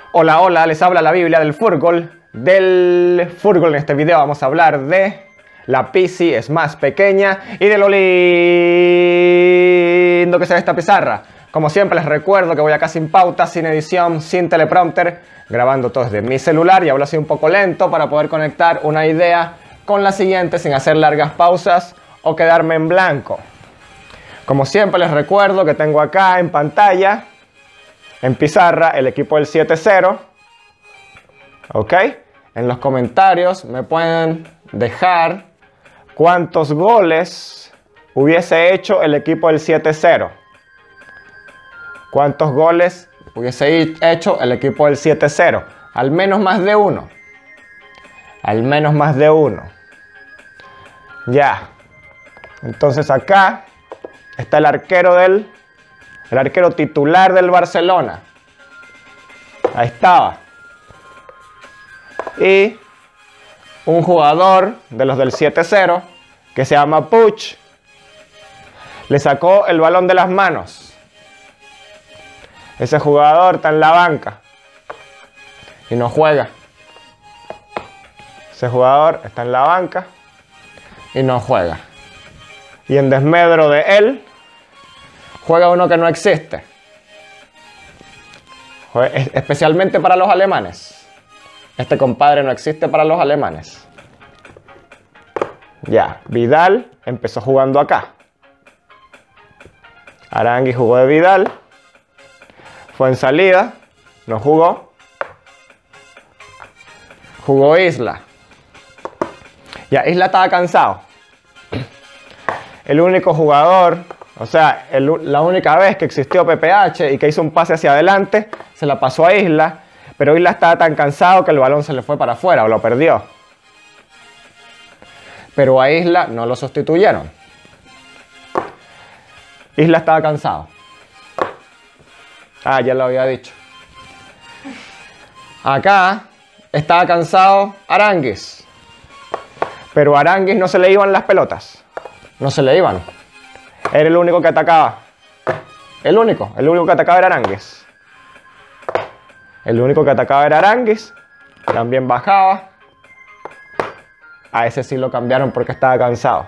Hola, hola, les habla la Biblia del fútbol. En este video vamos a hablar de la PC es más pequeña y de lo lindo que se ve esta pizarra. Como siempre les recuerdo que voy acá sin pauta, sin edición, sin teleprompter, grabando todo desde mi celular y hablo así un poco lento para poder conectar una idea con la siguiente sin hacer largas pausas o quedarme en blanco. Como siempre les recuerdo que tengo acá en pantalla, en pizarra, el equipo del 7-0. ¿Ok? En los comentarios me pueden dejar cuántos goles hubiese hecho el equipo del 7-0. ¿Cuántos goles hubiese hecho el equipo del 7-0? Al menos más de uno. Al menos más de uno. Ya. Entonces acá está el arquero titular del Barcelona. Ahí estaba. Y un jugador de los del 7-0 que se llama Puig le sacó el balón de las manos. Ese jugador está en la banca y no juega. Ese jugador está en la banca y no juega. Y en desmedro de él juega uno que no existe. Especialmente para los alemanes. Este compadre no existe para los alemanes. Ya, Vidal empezó jugando acá. Arangui jugó de Vidal. Fue en salida. No jugó. Jugó Isla. Ya, Isla estaba cansado. El único jugador, o sea, la única vez que existió PPH y que hizo un pase hacia adelante, se la pasó a Isla. Pero Isla estaba tan cansado que el balón se le fue para afuera o lo perdió. Pero a Isla no lo sustituyeron. Isla estaba cansado. Ah, ya lo había dicho. Acá estaba cansado Aránguiz. Pero a Aránguiz no se le iban las pelotas. No se le iban. Era el único que atacaba. El único que atacaba era Aránguiz. El único que atacaba era Aránguiz. También bajaba. A ese sí lo cambiaron porque estaba cansado.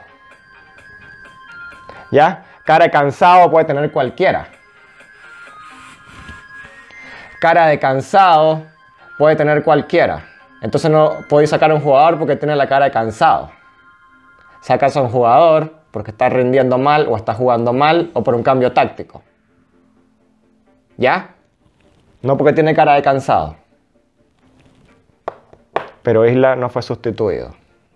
¿Ya? Cara de cansado puede tener cualquiera. Cara de cansado puede tener cualquiera. Entonces no podéis sacar a un jugador porque tiene la cara de cansado. Sacas a un jugador porque está rindiendo mal o está jugando mal o por un cambio táctico. ¿Ya? No porque tiene cara de cansado. Pero Isla no fue sustituido.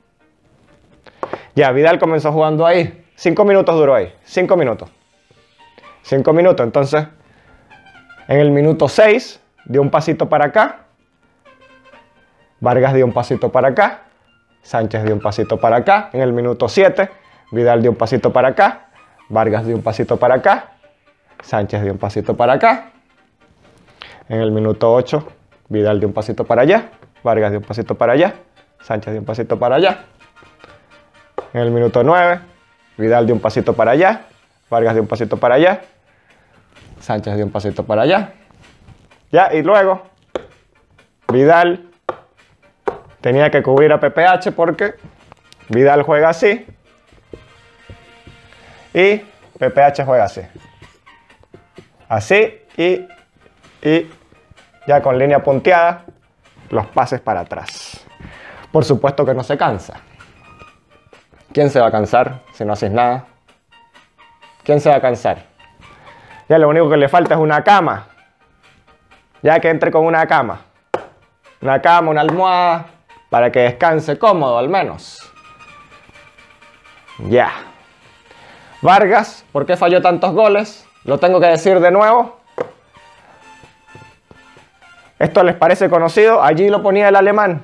Ya, Vidal comenzó jugando ahí. 5 minutos duró ahí. 5 minutos. 5 minutos. Entonces, en el minuto 6, dio un pasito para acá. Vargas dio un pasito para acá. Sánchez dio un pasito para acá. En el minuto 7, Vidal dio un pasito para acá. Vargas dio un pasito para acá. Sánchez dio un pasito para acá. En el minuto 8, Vidal dio un pasito para allá. Vargas dio un pasito para allá. Sánchez dio un pasito para allá. En el minuto 9, Vidal dio un pasito para allá. Vargas dio un pasito para allá. Sánchez dio un pasito para allá. Ya, y luego Vidal tenía que cubrir a PPH porque Vidal juega así. Y PPH juega así. Así y ya con línea punteada, los pases para atrás. Por supuesto que no se cansa. ¿Quién se va a cansar si no haces nada? ¿Quién se va a cansar? Ya lo único que le falta es una cama. Ya que entre con una cama. Una cama, una almohada, para que descanse cómodo al menos. Ya. Vargas, ¿por qué falló tantos goles? Lo tengo que decir de nuevo. ¿Esto les parece conocido? Allí lo ponía el alemán.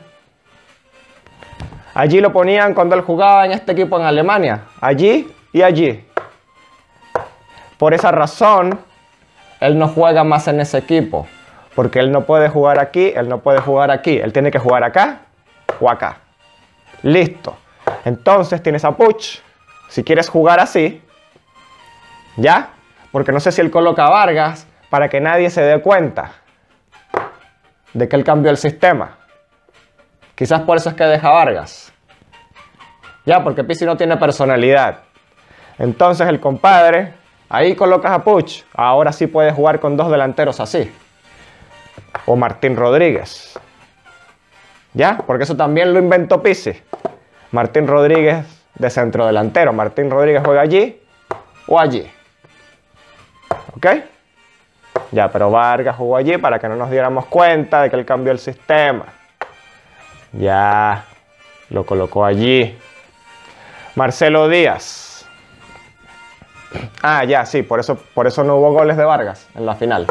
Allí lo ponían cuando él jugaba en este equipo en Alemania. Allí y allí. Por esa razón, él no juega más en ese equipo. Porque él no puede jugar aquí, él no puede jugar aquí. Él tiene que jugar acá o acá. Listo. Entonces tienes a Puig. Si quieres jugar así, ¿ya? Porque no sé si él coloca a Vargas para que nadie se dé cuenta. de que él cambió el sistema. Quizás por eso es que deja a Vargas. Ya, porque Pizzi no tiene personalidad. Entonces el compadre, ahí colocas a Puig. Ahora sí puede jugar con 2 delanteros así. O Martín Rodríguez. ¿Ya? Porque eso también lo inventó Pizzi. Martín Rodríguez de centrodelantero. Martín Rodríguez juega allí o allí. ¿Ok? Ya, pero Vargas jugó allí para que no nos diéramos cuenta de que él cambió el sistema. Ya, lo colocó allí. Marcelo Díaz. Ah, ya, sí, por eso no hubo goles de Vargas en la final.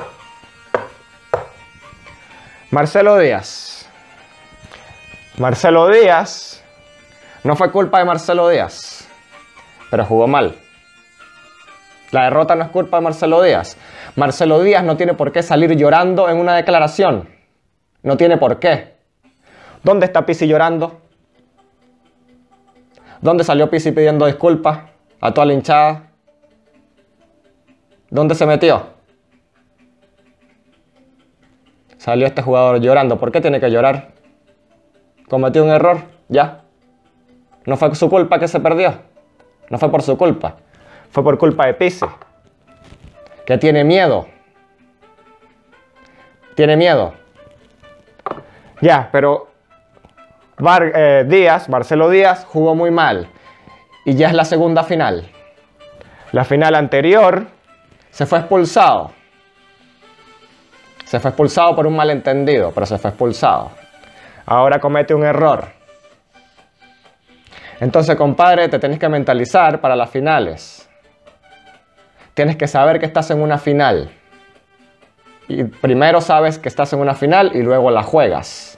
Marcelo Díaz. Marcelo Díaz. No fue culpa de Marcelo Díaz, pero jugó mal. La derrota no es culpa de Marcelo Díaz. Marcelo Díaz no tiene por qué salir llorando en una declaración. No tiene por qué. ¿Dónde está Pizzi llorando? ¿Dónde salió Pizzi pidiendo disculpas a toda la hinchada? ¿Dónde se metió? Salió este jugador llorando. ¿Por qué tiene que llorar? ¿Cometió un error? Ya. No fue su culpa que se perdió. No fue por su culpa. Fue por culpa de Pizzi. Que tiene miedo. Tiene miedo. Ya, pero Marcelo Díaz jugó muy mal. Y ya es la segunda final. La final anterior se fue expulsado. Se fue expulsado por un malentendido, pero se fue expulsado. Ahora comete un error. Entonces, compadre, te tienes que mentalizar para las finales. Tienes que saber que estás en una final. Y primero sabes que estás en una final y luego la juegas.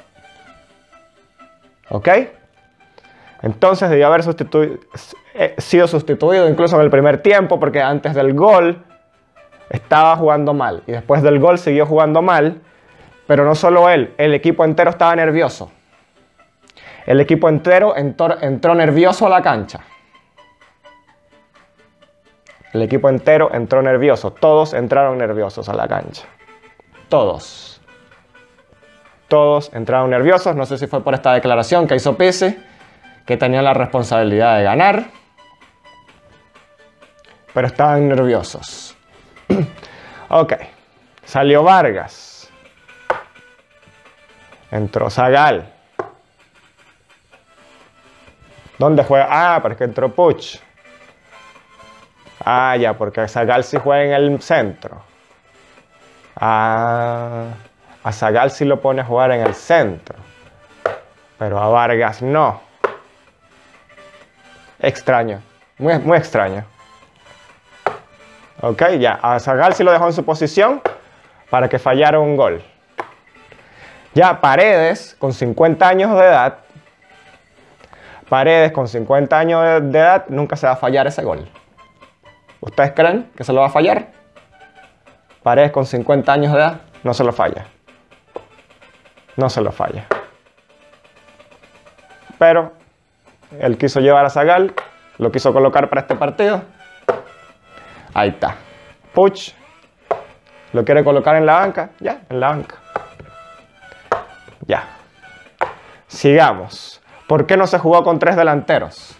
¿Ok? Entonces debió haber sido sustituido incluso en el primer tiempo, porque antes del gol estaba jugando mal. Y después del gol siguió jugando mal. Pero no solo él, el equipo entero estaba nervioso. El equipo entero entró nervioso a la cancha. El equipo entero entró nervioso. Todos entraron nerviosos a la cancha. Todos. Todos entraron nerviosos. No sé si fue por esta declaración que hizo Pizzi, que tenía la responsabilidad de ganar. Pero estaban nerviosos. Ok. Salió Vargas. Entró Zagal. ¿Dónde juega? Ah, pero es que entró Puig. Ah, ya, porque Zagal sí juega en el centro. Ah, a Zagal sí lo pone a jugar en el centro. Pero a Vargas no. Extraño. Muy, muy extraño. Ok, ya. A Zagal sí lo dejó en su posición para que fallara un gol. Ya Paredes, con 50 años de edad. Paredes, con 50 años de edad, nunca se va a fallar ese gol. ¿Ustedes creen que se lo va a fallar? Paredes con 50 años de edad, no se lo falla. No se lo falla. Pero él quiso llevar a Zagal, lo quiso colocar para este partido. Ahí está. Puig lo quiere colocar en la banca. Ya, en la banca. Ya. Sigamos. ¿Por qué no se jugó con 3 delanteros?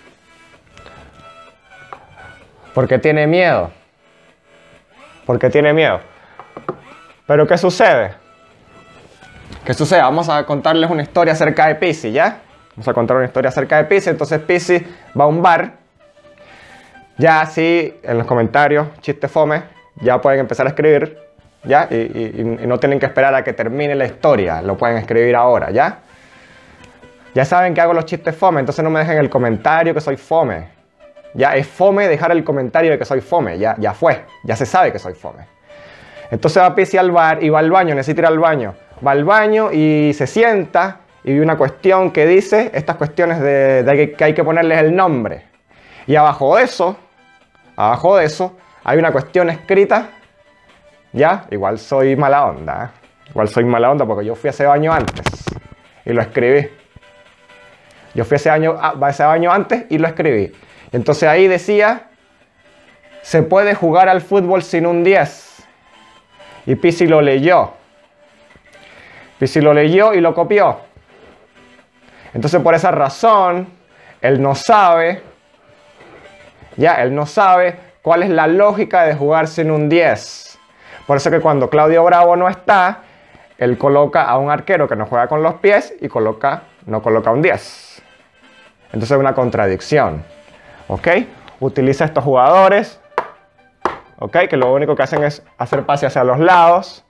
Porque tiene miedo. Porque tiene miedo. ¿Pero qué sucede? ¿Qué sucede? Vamos a contarles una historia acerca de Pizzi, ¿ya? Vamos a contar una historia acerca de Pizzi. Entonces Pizzi va a un bar. Ya así, en los comentarios, chiste fome, ya pueden empezar a escribir, ¿ya? Y no tienen que esperar a que termine la historia. Lo pueden escribir ahora, ¿ya? Ya saben que hago los chistes fome, entonces no me dejen el comentario que soy fome. Ya es fome dejar el comentario de que soy fome, ya fue, ya se sabe que soy fome. Entonces va Pizzi al bar y va al baño, necesita ir al baño. Va al baño y se sienta y ve una cuestión que dice, estas cuestiones de que hay que ponerles el nombre. Y abajo de eso, hay una cuestión escrita, ya, igual soy mala onda, igual soy mala onda porque yo fui a ese baño antes y lo escribí. Yo fui a ese baño antes y lo escribí. Entonces ahí decía, se puede jugar al fútbol sin un 10. Y Pizzi lo leyó. Pizzi lo leyó y lo copió. Entonces por esa razón, él no sabe, él no sabe cuál es la lógica de jugar sin un 10. Por eso que cuando Claudio Bravo no está, él coloca a un arquero que no juega con los pies y no coloca un 10. Entonces es una contradicción. ¿Ok? Utiliza estos jugadores, ¿ok? Que lo único que hacen es hacer pase hacia los lados.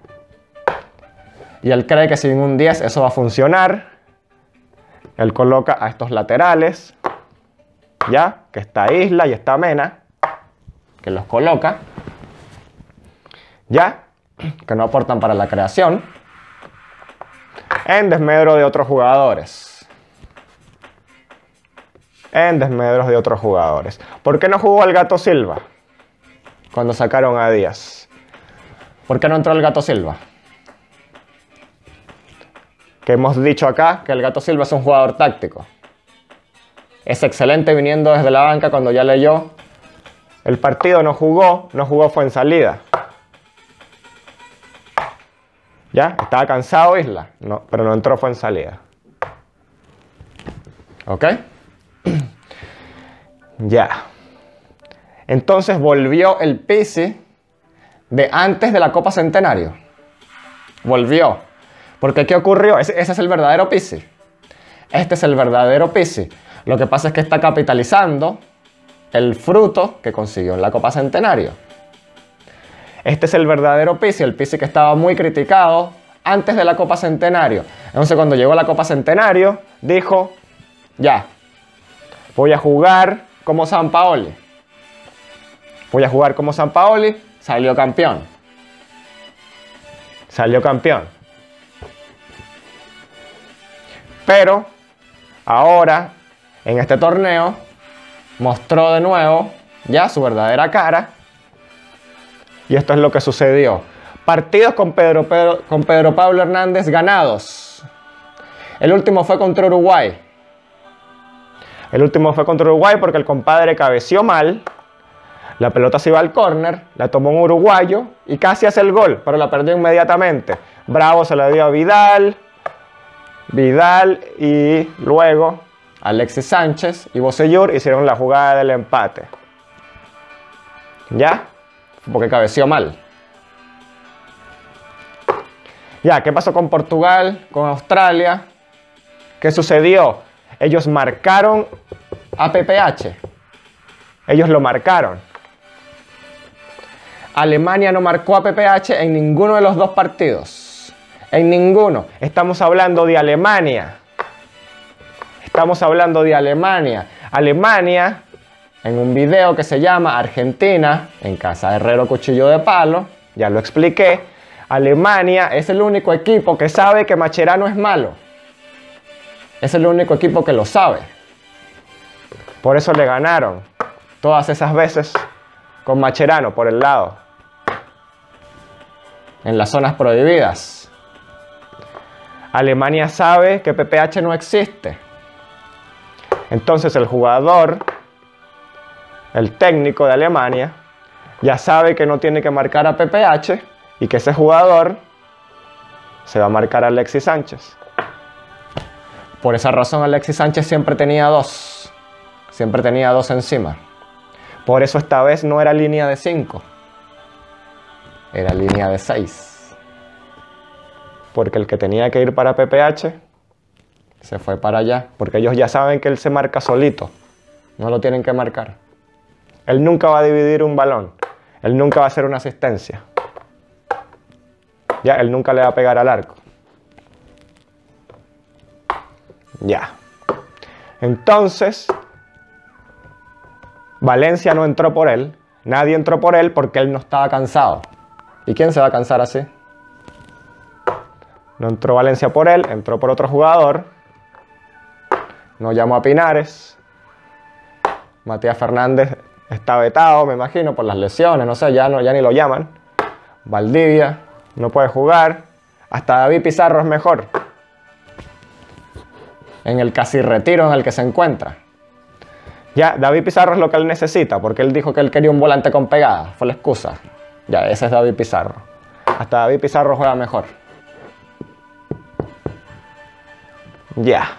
Y él cree que sin un 10 eso va a funcionar. Él coloca a estos laterales, ¿ya? Que está Isla y está Mena, que los coloca, ¿ya? Que no aportan para la creación, en desmedro de otros jugadores. En desmedros de otros jugadores. ¿Por qué no jugó el Gato Silva cuando sacaron a Díaz? ¿Por qué no entró el Gato Silva? Que hemos dicho acá que el Gato Silva es un jugador táctico. Es excelente viniendo desde la banca cuando ya leyó. El partido no jugó fue en salida. ¿Ya? Estaba cansado Isla, no, pero no entró, fue en salida. ¿Ok? Ya. Entonces volvió el Pizzi de antes de la Copa Centenario. Volvió. Porque ¿qué ocurrió? Ese es el verdadero Pizzi. Este es el verdadero Pizzi. Lo que pasa es que está capitalizando el fruto que consiguió en la Copa Centenario. Este es el verdadero Pizzi, el Pizzi que estaba muy criticado antes de la Copa Centenario. Entonces cuando llegó la Copa Centenario, dijo, ya, voy a jugar como Sampaoli. Voy a jugar como Sampaoli, salió campeón. Salió campeón. Pero ahora, en este torneo, mostró de nuevo ya su verdadera cara. Y esto es lo que sucedió. Partidos con Pedro Pablo Hernández ganados. El último fue contra Uruguay. El último fue contra Uruguay porque el compadre cabeció mal. La pelota se iba al córner, la tomó un uruguayo y casi hace el gol, pero la perdió inmediatamente. Bravo se la dio a Vidal y luego Alexis Sánchez y Bocellur hicieron la jugada del empate. ¿Ya? Porque cabeció mal. Ya, ¿qué pasó con Portugal, con Australia? ¿Qué sucedió? Ellos marcaron a PPH. Ellos lo marcaron. Alemania no marcó a PPH en ninguno de los dos partidos. En ninguno. Estamos hablando de Alemania. Estamos hablando de Alemania. Alemania, en un video que se llama Argentina, en casa de Herrero Cuchillo de Palo, ya lo expliqué, Alemania es el único equipo que sabe que Mascherano es malo. Es el único equipo que lo sabe. Por eso le ganaron todas esas veces con Mascherano por el lado. En las zonas prohibidas. Alemania sabe que PPH no existe. Entonces el jugador, el técnico de Alemania, ya sabe que no tiene que marcar a PPH y que ese jugador se va a marcar a Alexis Sánchez. Por esa razón Alexis Sánchez siempre tenía dos. Siempre tenía dos encima. Por eso esta vez no era línea de 5. Era línea de 6. Porque el que tenía que ir para PPH se fue para allá. Porque ellos ya saben que él se marca solito. No lo tienen que marcar. Él nunca va a dividir un balón. Él nunca va a hacer una asistencia. Ya, él nunca le va a pegar al arco. Ya. Entonces, Valencia no entró por él. Nadie entró por él porque él no estaba cansado. ¿Y quién se va a cansar así? No entró Valencia por él, entró por otro jugador. No llamó a Pinares. Matías Fernández está vetado, me imagino, por las lesiones. No sé, ya ni lo llaman. Valdivia no puede jugar. Hasta David Pizarro es mejor. En el casi retiro en el que se encuentra. Ya, David Pizarro es lo que él necesita, porque él dijo que él quería un volante con pegada. Fue la excusa. Ya, ese es David Pizarro. Hasta David Pizarro juega mejor. Ya.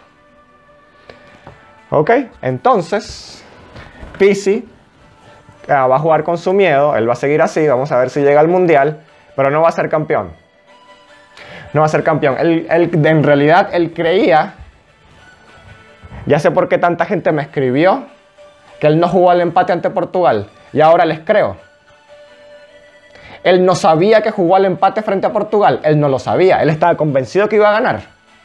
Ok, entonces Pizzi va a jugar con su miedo, él va a seguir así, vamos a ver si llega al mundial, pero no va a ser campeón. No va a ser campeón. En realidad, él creía, ya sé por qué tanta gente me escribió, que él no jugó al empate ante Portugal, y ahora les creo. Él no sabía que jugó al empate frente a Portugal, él no lo sabía, él estaba convencido que iba a ganar.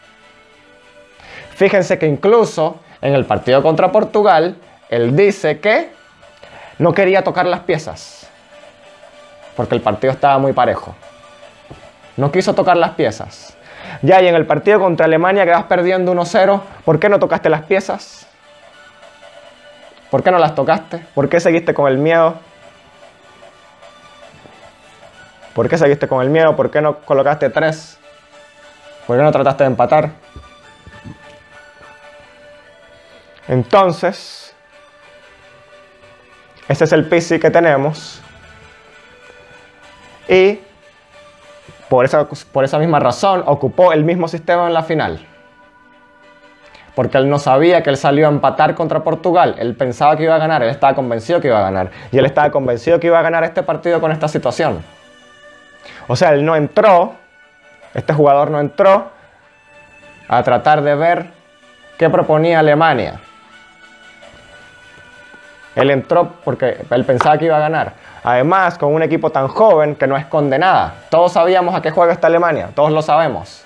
Fíjense que incluso en el partido contra Portugal, él dice que no quería tocar las piezas, porque el partido estaba muy parejo. No quiso tocar las piezas. Ya, y en el partido contra Alemania que vas perdiendo 1-0, ¿por qué no tocaste las piezas? ¿Por qué no las tocaste? ¿Por qué seguiste con el miedo? ¿Por qué seguiste con el miedo? ¿Por qué no colocaste 3? ¿Por qué no trataste de empatar? Entonces, ese es el Pizzi que tenemos. Y por esa misma razón ocupó el mismo sistema en la final. Porque él no sabía que él salió a empatar contra Portugal. Él pensaba que iba a ganar, él estaba convencido que iba a ganar. Y él estaba convencido que iba a ganar este partido con esta situación. O sea, él no entró, este jugador no entró a tratar de ver qué proponía Alemania. Él entró porque él pensaba que iba a ganar. Además, con un equipo tan joven que no esconde nada. Todos sabíamos a qué juega esta Alemania. Todos lo sabemos.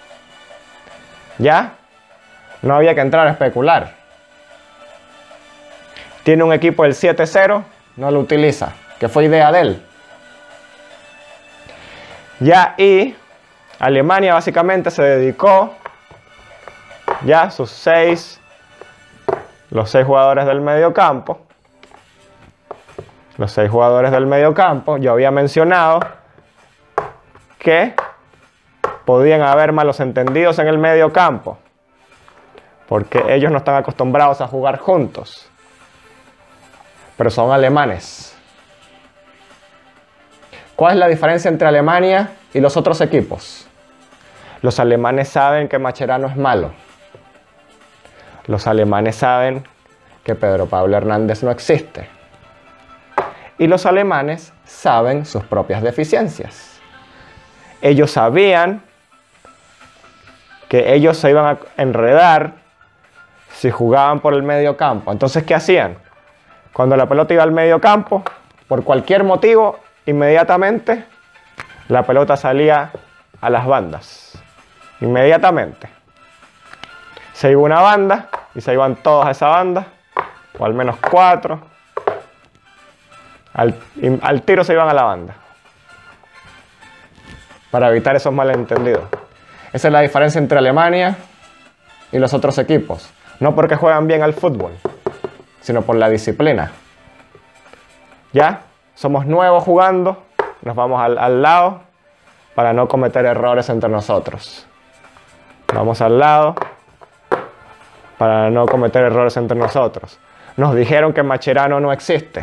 ¿Ya? No había que entrar a especular. Tiene un equipo del 7-0, no lo utiliza. Que fue idea de él. Ya, y Alemania básicamente se dedicó, ya, los 6 jugadores del mediocampo. Los 6 jugadores del mediocampo. Yo había mencionado que podían haber malos entendidos en el mediocampo, porque ellos no están acostumbrados a jugar juntos. Pero son alemanes. ¿Cuál es la diferencia entre Alemania y los otros equipos? Los alemanes saben que Mascherano es malo. Los alemanes saben que Pedro Pablo Hernández no existe. Y los alemanes saben sus propias deficiencias. Ellos sabían que ellos se iban a enredar si jugaban por el medio campo. Entonces, ¿qué hacían? Cuando la pelota iba al medio campo, por cualquier motivo, inmediatamente la pelota salía a las bandas. Inmediatamente. Se iba una banda y se iban todos a esa banda, o al menos 4. Al tiro se iban a la banda, para evitar esos malentendidos. Esa es la diferencia entre Alemania y los otros equipos. No porque juegan bien al fútbol, sino por la disciplina. ¿Ya? Somos nuevos jugando, nos vamos al lado para no cometer errores entre nosotros. Vamos al lado para no cometer errores entre nosotros. Nos dijeron que Mascherano no existe.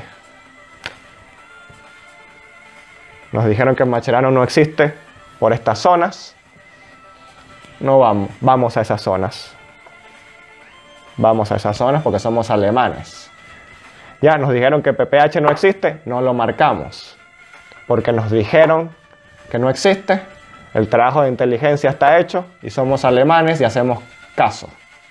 Nos dijeron que Mascherano no existe por estas zonas. No vamos a esas zonas. Vamos a esas zonas porque somos alemanes. Ya nos dijeron que PPH no existe, no lo marcamos. Porque nos dijeron que no existe, el trabajo de inteligencia está hecho y somos alemanes y hacemos caso.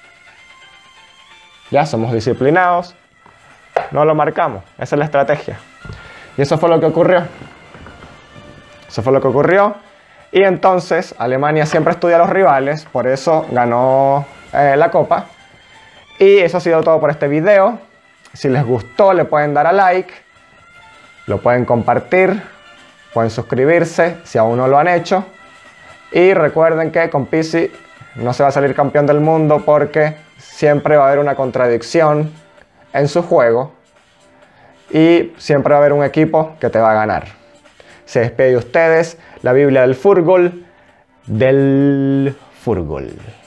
Ya somos disciplinados, no lo marcamos. Esa es la estrategia. Y eso fue lo que ocurrió. Eso fue lo que ocurrió. Y entonces Alemania siempre estudia a los rivales, por eso ganó la copa. Y eso ha sido todo por este video. Si les gustó, le pueden dar a like, lo pueden compartir, pueden suscribirse si aún no lo han hecho. Y recuerden que con Pizzi no se va a salir campeón del mundo porque siempre va a haber una contradicción en su juego y siempre va a haber un equipo que te va a ganar. Se despide de ustedes la Biblia del fútbol,